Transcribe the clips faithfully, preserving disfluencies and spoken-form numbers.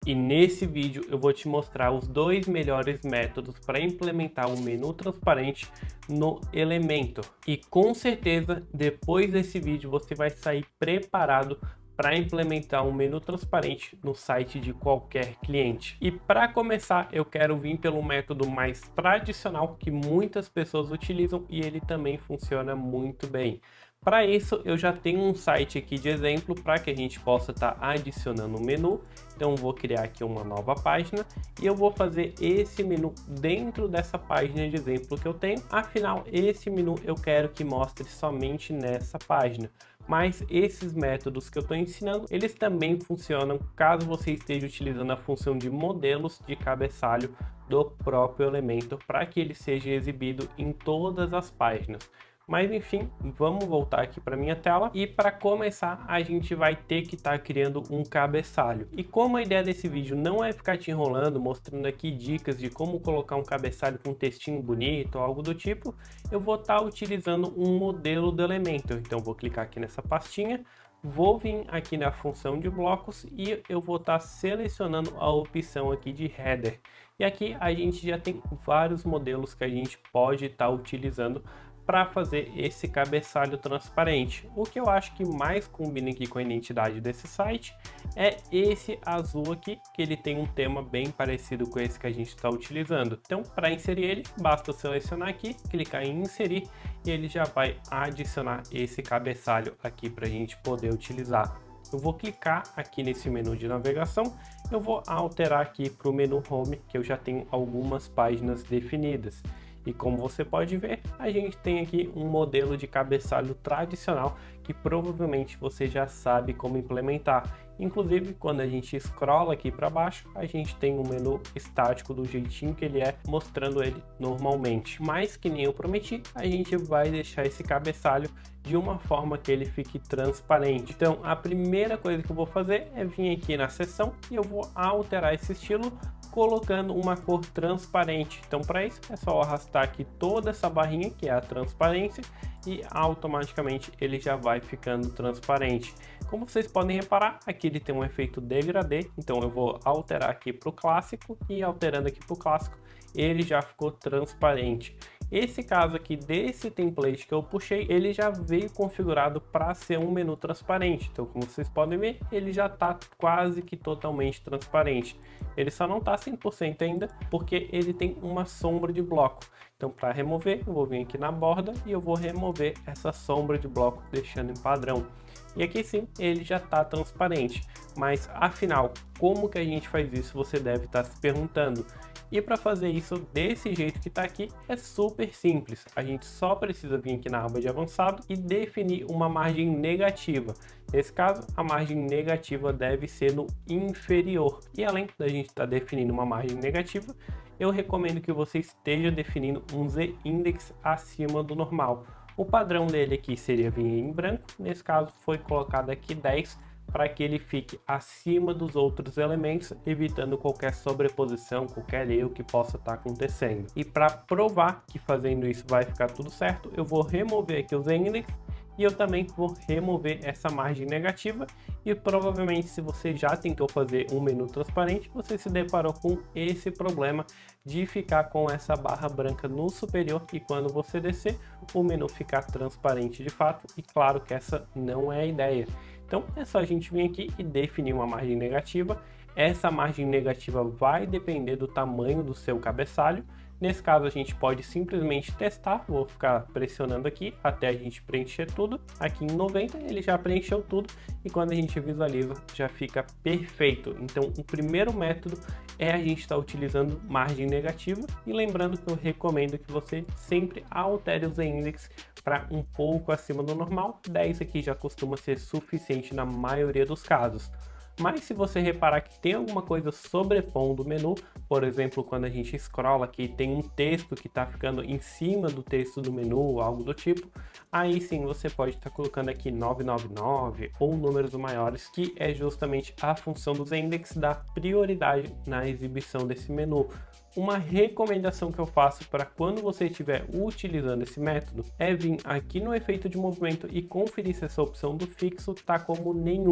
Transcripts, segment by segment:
E nesse vídeo eu vou te mostrar os dois melhores métodos para implementar um menu transparente no Elementor. E com certeza depois desse vídeo você vai sair preparado para implementar um menu transparente no site de qualquer cliente. E para começar, eu quero vir pelo método mais tradicional que muitas pessoas utilizam e ele também funciona muito bem. Para isso, eu já tenho um site aqui de exemplo para que a gente possa estar tá adicionando um menu. Então, vou criar aqui uma nova página e eu vou fazer esse menu dentro dessa página de exemplo que eu tenho. Afinal, esse menu eu quero que mostre somente nessa página. Mas esses métodos que eu estou ensinando, eles também funcionam caso você esteja utilizando a função de modelos de cabeçalho do próprio Elementor para que ele seja exibido em todas as páginas. Mas enfim, vamos voltar aqui para minha tela e para começar a gente vai ter que estar tá criando um cabeçalho. E como a ideia desse vídeo não é ficar te enrolando, mostrando aqui dicas de como colocar um cabeçalho com um textinho bonito ou algo do tipo, eu vou estar tá utilizando um modelo do Elementor. Então vou clicar aqui nessa pastinha, vou vir aqui na função de blocos e eu vou estar tá selecionando a opção aqui de header. E aqui a gente já tem vários modelos que a gente pode estar tá utilizando para fazer esse cabeçalho transparente. O que eu acho que mais combina aqui com a identidade desse site é esse azul aqui, que ele tem um tema bem parecido com esse que a gente está utilizando. Então, para inserir ele, basta selecionar aqui, clicar em inserir e ele já vai adicionar esse cabeçalho aqui para a gente poder utilizar. Eu vou clicar aqui nesse menu de navegação, eu vou alterar aqui para o menu Home, que eu já tenho algumas páginas definidas. E como você pode ver, a gente tem aqui um modelo de cabeçalho tradicional que provavelmente você já sabe como implementar. Inclusive, quando a gente scrolla aqui para baixo, a gente tem um menu estático do jeitinho que ele é, mostrando ele normalmente. Mas, que nem eu prometi, a gente vai deixar esse cabeçalho de uma forma que ele fique transparente. Então, a primeira coisa que eu vou fazer é vir aqui na seção e eu vou alterar esse estilo colocando uma cor transparente. Então, para isso é só arrastar aqui toda essa barrinha que é a transparência e automaticamente ele já vai ficando transparente. Como vocês podem reparar, aqui ele tem um efeito degradê, então eu vou alterar aqui para o clássico e alterando aqui para o clássico ele já ficou transparente. Esse caso aqui desse template que eu puxei, ele já veio configurado para ser um menu transparente. Então, como vocês podem ver, ele já está quase que totalmente transparente. Ele só não está cem por cento ainda, porque ele tem uma sombra de bloco. Então, para remover, eu vou vir aqui na borda e eu vou remover essa sombra de bloco, deixando em padrão. E aqui sim, ele já está transparente. Mas, afinal, como que a gente faz isso? Você deve estar se perguntando. E para fazer isso desse jeito que está aqui, é super simples. A gente só precisa vir aqui na aba de avançado e definir uma margem negativa. Nesse caso, a margem negativa deve ser no inferior. E além da gente estar tá definindo uma margem negativa, eu recomendo que você esteja definindo um z-index acima do normal. O padrão dele aqui seria vir em branco, nesse caso foi colocado aqui dez, para que ele fique acima dos outros elementos, evitando qualquer sobreposição, qualquer erro que possa estar acontecendo. E para provar que fazendo isso vai ficar tudo certo, eu vou remover aqui os index e eu também vou remover essa margem negativa. E provavelmente, se você já tentou fazer um menu transparente, você se deparou com esse problema de ficar com essa barra branca no superior e quando você descer, o menu ficar transparente de fato. E claro que essa não é a ideia. Então é só a gente vir aqui e definir uma margem negativa. Essa margem negativa vai depender do tamanho do seu cabeçalho. Nesse caso a gente pode simplesmente testar, vou ficar pressionando aqui até a gente preencher tudo. Aqui em noventa ele já preencheu tudo e quando a gente visualiza já fica perfeito. Então o primeiro método é a gente estar utilizando margem negativa e lembrando que eu recomendo que você sempre altere os index para um pouco acima do normal. dez aqui já costuma ser suficiente na maioria dos casos. Mas se você reparar que tem alguma coisa sobrepondo o menu, por exemplo, quando a gente scrolla aqui tem um texto que está ficando em cima do texto do menu, algo do tipo, aí sim você pode estar tá colocando aqui novecentos e noventa e nove ou números maiores, que é justamente a função dos index da prioridade na exibição desse menu. Uma recomendação que eu faço para quando você estiver utilizando esse método é vir aqui no efeito de movimento e conferir se essa opção do fixo está como nenhum.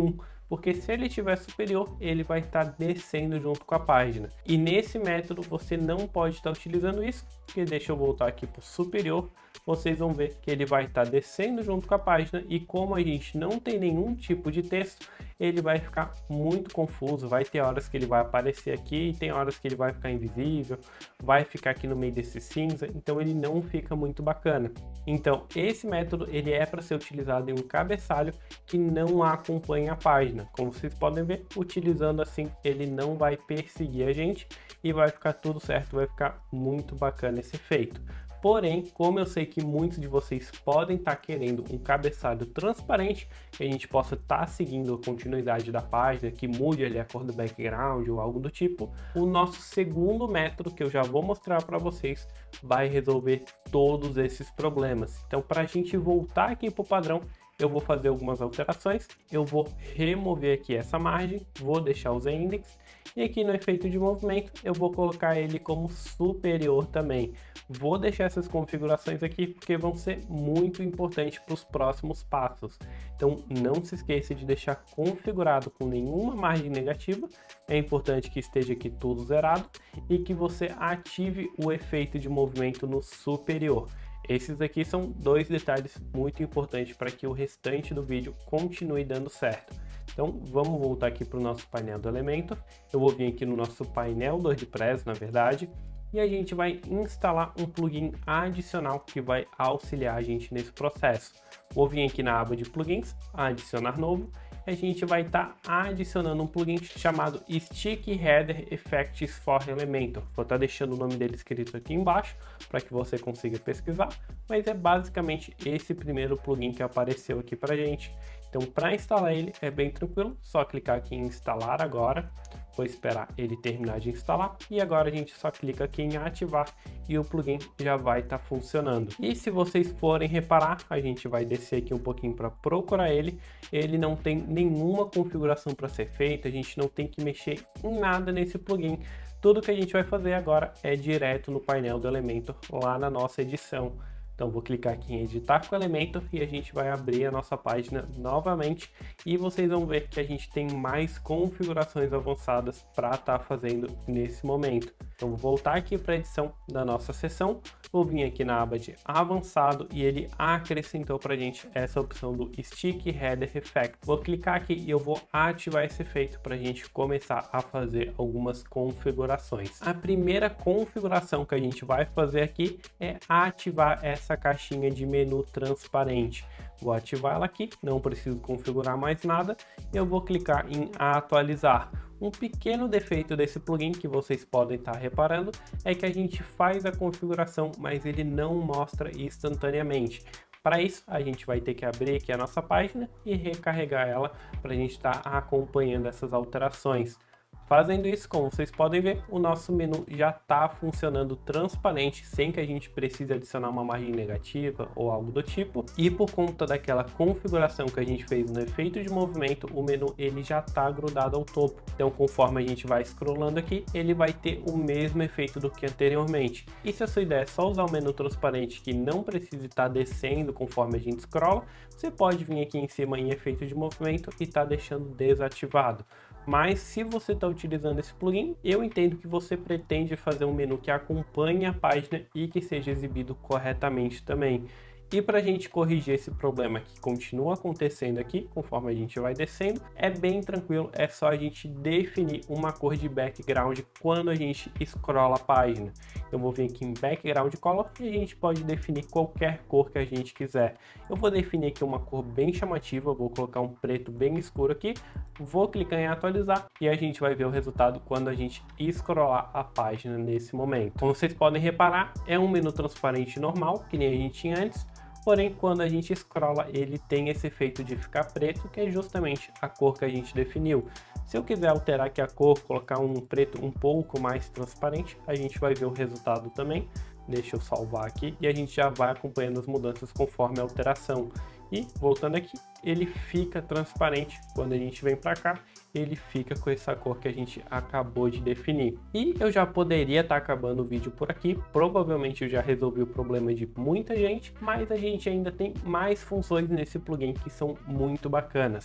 porque se ele estiver superior, ele vai estar descendo junto com a página. E nesse método você não pode estar utilizando isso, porque deixa eu voltar aqui para o superior, vocês vão ver que ele vai estar descendo junto com a página, e como a gente não tem nenhum tipo de texto, ele vai ficar muito confuso. Vai ter horas que ele vai aparecer aqui e tem horas que ele vai ficar invisível, vai ficar aqui no meio desse cinza, então ele não fica muito bacana. Então esse método ele é para ser utilizado em um cabeçalho que não acompanha a página. Como vocês podem ver, utilizando assim ele não vai perseguir a gente e vai ficar tudo certo, vai ficar muito bacana esse efeito. Porém, como eu sei que muitos de vocês podem estar querendo um cabeçalho transparente, que a gente possa estar seguindo a continuidade da página, que mude ali a cor do background ou algo do tipo, o nosso segundo método, que eu já vou mostrar para vocês, vai resolver todos esses problemas. Então, para a gente voltar aqui para o padrão, eu vou fazer algumas alterações, eu vou remover aqui essa margem, vou deixar o Z-Index, e aqui no efeito de movimento eu vou colocar ele como superior também. Vou deixar essas configurações aqui porque vão ser muito importantes para os próximos passos. Então não se esqueça de deixar configurado com nenhuma margem negativa, é importante que esteja aqui tudo zerado e que você ative o efeito de movimento no superior. Esses aqui são dois detalhes muito importantes para que o restante do vídeo continue dando certo. Então vamos voltar aqui para o nosso painel do Elementor. Eu vou vir aqui no nosso painel do WordPress, na verdade, e a gente vai instalar um plugin adicional que vai auxiliar a gente nesse processo. Vou vir aqui na aba de plugins, adicionar novo, a gente vai estar tá adicionando um plugin chamado Stick Header Effects for Elementor. Vou estar tá deixando o nome dele escrito aqui embaixo para que você consiga pesquisar, mas é basicamente esse primeiro plugin que apareceu aqui para gente. Então, para instalar ele é bem tranquilo, só clicar aqui em instalar agora, vou esperar ele terminar de instalar e agora a gente só clica aqui em ativar e o plugin já vai estar tá funcionando. E se vocês forem reparar, a gente vai descer aqui um pouquinho para procurar ele, ele não tem nenhuma configuração para ser feita, a gente não tem que mexer em nada nesse plugin. Tudo que a gente vai fazer agora é direto no painel do Elementor, lá na nossa edição. Então vou clicar aqui em editar com Elementor e a gente vai abrir a nossa página novamente e vocês vão ver que a gente tem mais configurações avançadas para estar tá fazendo nesse momento. Então vou voltar aqui para a edição da nossa seção, vou vir aqui na aba de avançado e ele acrescentou para a gente essa opção do Stick Header Effect. Vou clicar aqui e eu vou ativar esse efeito para a gente começar a fazer algumas configurações. A primeira configuração que a gente vai fazer aqui é ativar essa essa caixinha de menu transparente. Vou ativar ela aqui, não preciso configurar mais nada, eu vou clicar em atualizar. Um pequeno defeito desse plugin que vocês podem estar reparando é que a gente faz a configuração, mas ele não mostra instantaneamente. Para isso, a gente vai ter que abrir aqui a nossa página e recarregar ela para a gente estar acompanhando essas alterações. Fazendo isso, como vocês podem ver, o nosso menu já está funcionando transparente, sem que a gente precise adicionar uma margem negativa ou algo do tipo. E por conta daquela configuração que a gente fez no efeito de movimento, o menu ele já está grudado ao topo. Então, conforme a gente vai scrollando aqui, ele vai ter o mesmo efeito do que anteriormente. E se a sua ideia é só usar o menu transparente que não precisa estar descendo conforme a gente scrolla, você pode vir aqui em cima em efeito de movimento e estar deixando desativado. Mas se você está utilizando esse plugin, eu entendo que você pretende fazer um menu que acompanhe a página e que seja exibido corretamente também. E para a gente corrigir esse problema que continua acontecendo aqui, conforme a gente vai descendo, é bem tranquilo, é só a gente definir uma cor de background quando a gente scrolla a página. Eu vou vir aqui em Background Color e a gente pode definir qualquer cor que a gente quiser. Eu vou definir aqui uma cor bem chamativa, vou colocar um preto bem escuro aqui, vou clicar em atualizar e a gente vai ver o resultado quando a gente scrollar a página nesse momento. Como vocês podem reparar, é um menu transparente normal, que nem a gente tinha antes, porém quando a gente scrolla ele tem esse efeito de ficar preto, que é justamente a cor que a gente definiu. Se eu quiser alterar aqui a cor, colocar um preto um pouco mais transparente, a gente vai ver o resultado também. Deixa eu salvar aqui e a gente já vai acompanhando as mudanças conforme a alteração. E voltando aqui, ele fica transparente. Quando a gente vem para cá, ele fica com essa cor que a gente acabou de definir. E eu já poderia estar acabando o vídeo por aqui. Provavelmente eu já resolvi o problema de muita gente, mas a gente ainda tem mais funções nesse plugin que são muito bacanas.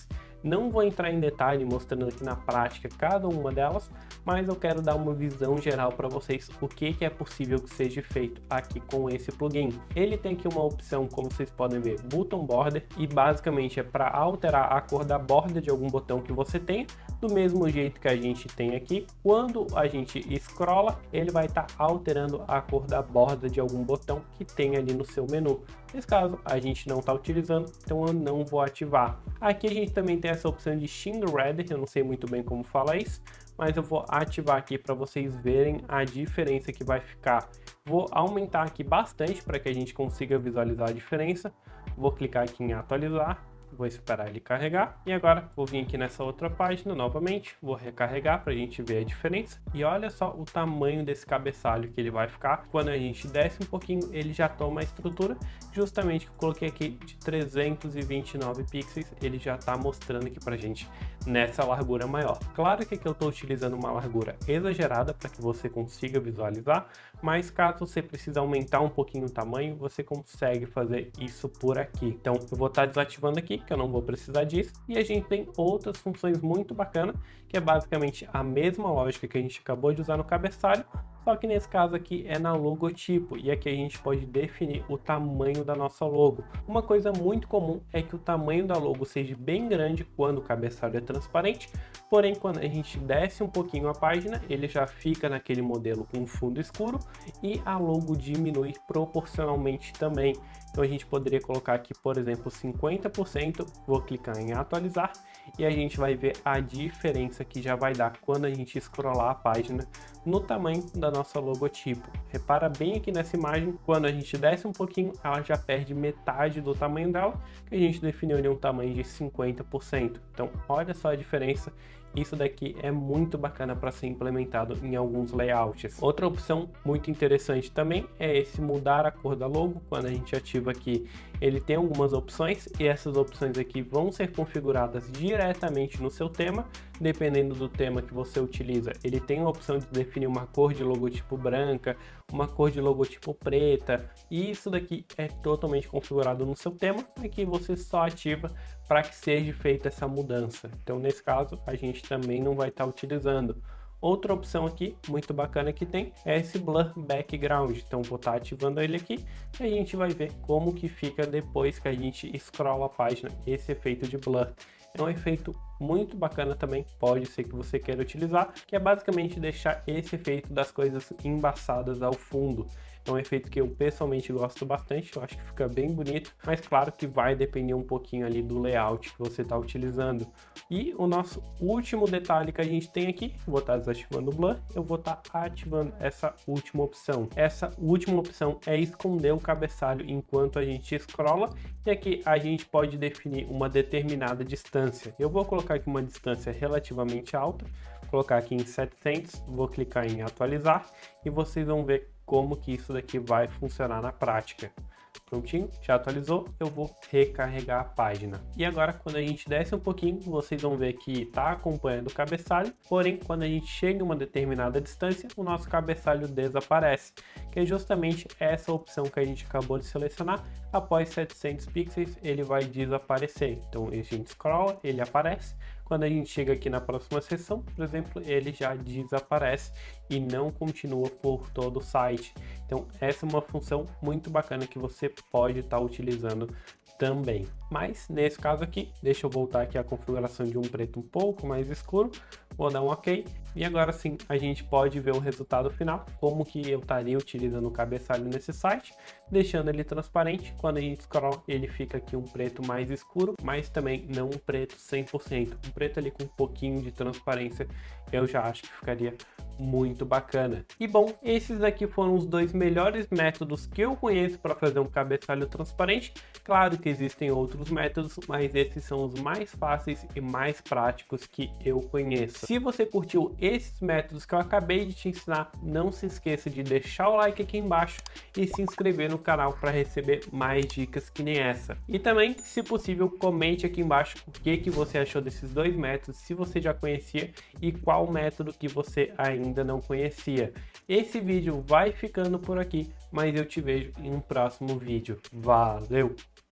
Não vou entrar em detalhe mostrando aqui na prática cada uma delas, mas eu quero dar uma visão geral para vocês o que, que é possível que seja feito aqui com esse plugin. Ele tem aqui uma opção, como vocês podem ver, Button Border, e basicamente é para alterar a cor da borda de algum botão que você tenha, do mesmo jeito que a gente tem aqui. Quando a gente scrolla, ele vai estar tá alterando a cor da borda de algum botão que tem ali no seu menu. Nesse caso, a gente não está utilizando, então eu não vou ativar. Aqui a gente também tem essa opção de Sheen Red, eu não sei muito bem como fala isso, mas eu vou ativar aqui para vocês verem a diferença que vai ficar. Vou aumentar aqui bastante para que a gente consiga visualizar a diferença. Vou clicar aqui em atualizar. Vou esperar ele carregar e agora vou vir aqui nessa outra página novamente, vou recarregar para a gente ver a diferença e olha só o tamanho desse cabeçalho que ele vai ficar. Quando a gente desce um pouquinho, ele já toma a estrutura justamente que eu coloquei aqui de trezentos e vinte e nove pixels, ele já está mostrando aqui para a gente nessa largura maior. Claro que aqui eu estou utilizando uma largura exagerada para que você consiga visualizar, mas caso você precise aumentar um pouquinho o tamanho, você consegue fazer isso por aqui. Então eu vou estar desativando aqui, que eu não vou precisar disso, e a gente tem outras funções muito bacanas, que é basicamente a mesma lógica que a gente acabou de usar no cabeçalho, só que nesse caso aqui é na logotipo, e aqui a gente pode definir o tamanho da nossa logo. Uma coisa muito comum é que o tamanho da logo seja bem grande quando o cabeçalho é transparente, porém quando a gente desce um pouquinho a página, ele já fica naquele modelo com fundo escuro e a logo diminui proporcionalmente também. Então a gente poderia colocar aqui, por exemplo, cinquenta por cento, vou clicar em atualizar e a gente vai ver a diferença que já vai dar quando a gente scrollar a página no tamanho da nossa logotipo. Repara bem aqui nessa imagem, quando a gente desce um pouquinho, ela já perde metade do tamanho dela, que a gente definiu ali um tamanho de cinquenta por cento. Então olha só a diferença. Isso daqui é muito bacana para ser implementado em alguns layouts. Outra opção muito interessante também é esse mudar a cor da logo. Quando a gente ativa aqui, ele tem algumas opções e essas opções aqui vão ser configuradas diretamente no seu tema. Dependendo do tema que você utiliza, ele tem a opção de definir uma cor de logotipo branca, uma cor de logotipo preta, e isso daqui é totalmente configurado no seu tema, aqui você só ativa para que seja feita essa mudança. Então nesse caso a gente também não vai estar utilizando. Outra opção aqui muito bacana que tem é esse Blur Background, então vou estar ativando ele aqui e a gente vai ver como que fica depois que a gente scrolla a página, esse efeito de blur. É um efeito muito bacana também, pode ser que você queira utilizar, que é basicamente deixar esse efeito das coisas embaçadas ao fundo. É um efeito que eu pessoalmente gosto bastante, eu acho que fica bem bonito, mas claro que vai depender um pouquinho ali do layout que você está utilizando. E o nosso último detalhe que a gente tem aqui, vou estar desativando o blur, eu vou estar ativando essa última opção. Essa última opção é esconder o cabeçalho enquanto a gente scrolla, e aqui a gente pode definir uma determinada distância. Eu vou colocar aqui uma distância relativamente alta, vou colocar aqui em setecentos, vou clicar em atualizar e vocês vão ver como que isso daqui vai funcionar na prática. Prontinho, já atualizou, eu vou recarregar a página. E agora quando a gente desce um pouquinho, vocês vão ver que está acompanhando o cabeçalho, porém quando a gente chega em uma determinada distância, o nosso cabeçalho desaparece, que é justamente essa opção que a gente acabou de selecionar. Após setecentos pixels ele vai desaparecer, então a gente scrolla, ele aparece. Quando a gente chega aqui na próxima seção, por exemplo, ele já desaparece e não continua por todo o site. Então essa é uma função muito bacana que você pode estar utilizando também. Mas nesse caso aqui, deixa eu voltar aqui a configuração de um preto um pouco mais escuro, vou dar um ok, e agora sim a gente pode ver o resultado final, como que eu estaria utilizando o cabeçalho nesse site, deixando ele transparente. Quando a gente scrolla, ele fica aqui um preto mais escuro, mas também não um preto cem por cento, um preto ali com um pouquinho de transparência, eu já acho que ficaria muito bacana. E bom, esses daqui foram os dois melhores métodos que eu conheço para fazer um cabeçalho transparente. Claro que existem outros métodos, mas esses são os mais fáceis e mais práticos que eu conheço. Se você curtiu esses métodos que eu acabei de te ensinar, não se esqueça de deixar o like aqui embaixo e se inscrever no canal para receber mais dicas que nem essa. E também, se possível, comente aqui embaixo o que, que você achou desses dois métodos, se você já conhecia e qual método que você ainda não conhecia. Esse vídeo vai ficando por aqui, mas eu te vejo em um próximo vídeo. Valeu!